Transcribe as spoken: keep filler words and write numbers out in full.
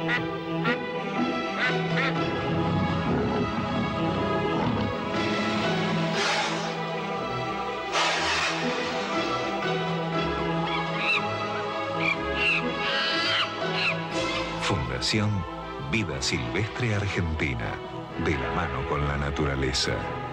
Fundación Vida Silvestre Argentina, de la mano con la naturaleza.